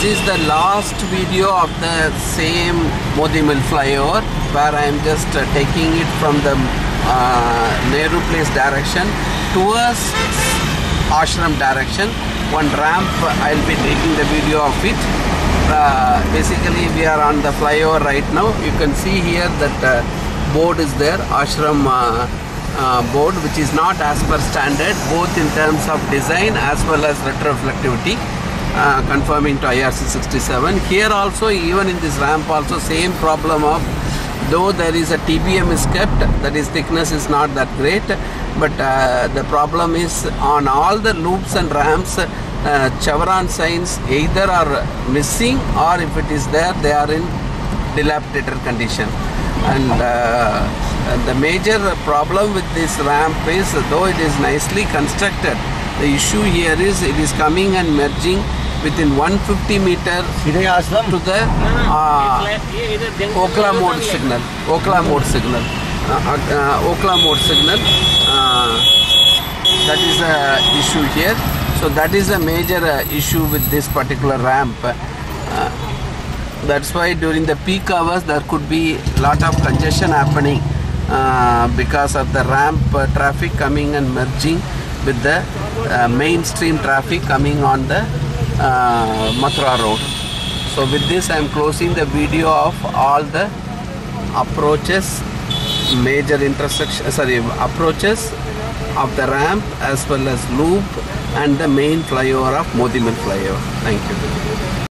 is the last video of the same Modi Mill flyover, where I am just taking it from the Nehru Place direction towards Ashram direction. One ramp, I'll be taking the video of it. Basically we are on the flyover right now. You can see here that board is there, Ashram board, which is not as per standard, both in terms of design as well as retroreflectivity, conforming to IRC 67. Here also, even in this ramp also, same problem of, though there is a TBM is kept, that is thickness is not that great, but the problem is on all the loops and ramps, chevron signs either are missing, or if it is there, they are in dilapidated condition. And the major problem with this ramp is, though it is nicely constructed, the issue here is it is coming and merging within 150 meter to the Okhla mode signal. Okhla mode signal. Okhla mode signal. That is the issue here. So that is a major issue with this particular ramp. That's why during the peak hours there could be a lot of congestion happening because of the ramp traffic coming and merging with the mainstream traffic coming on the Mathura road. So with this I am closing the video of all the approaches, major intersections, approaches of the ramp as well as loop and the main flyover of Modi Mill flyover. Thank you.